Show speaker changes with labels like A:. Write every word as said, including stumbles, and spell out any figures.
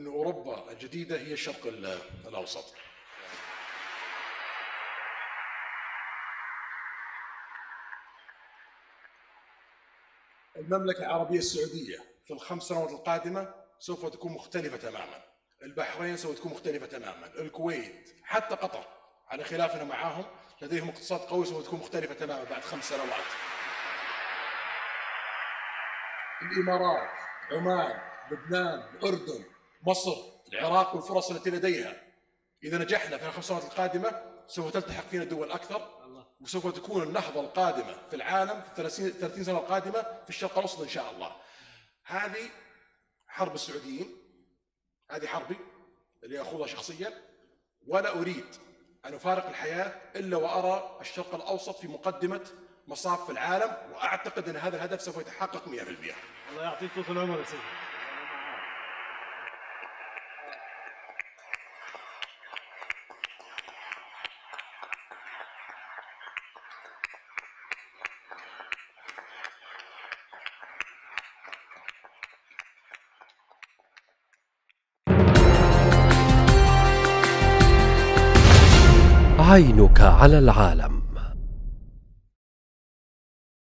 A: أن أوروبا الجديدة هي الشرق الأوسط. المملكة العربية السعودية في الخمس سنوات القادمة سوف تكون مختلفة تماما. البحرين سوف تكون مختلفة تماما. الكويت، حتى قطر على خلافنا معاهم لديهم اقتصاد قوي سوف تكون مختلفة تماما بعد خمس سنوات. الإمارات، عمان، لبنان، الأردن، مصر، العراق والفرص التي لديها. إذا نجحنا في الخمس سنوات القادمة سوف تلتحق فينا الدول أكثر، وسوف تكون النهضة القادمة في العالم في الثلاثين سنة القادمة في الشرق الأوسط إن شاء الله. هذه حرب السعوديين، هذه حربي اللي أخوضها شخصيا، ولا أريد أن أفارق الحياة إلا وأرى الشرق الأوسط في مقدمة مصاف في العالم، وأعتقد أن هذا الهدف سوف يتحقق مئة بالمئة.
B: الله يعطيك طول العمر يا سيدي.
C: عينك على العالم.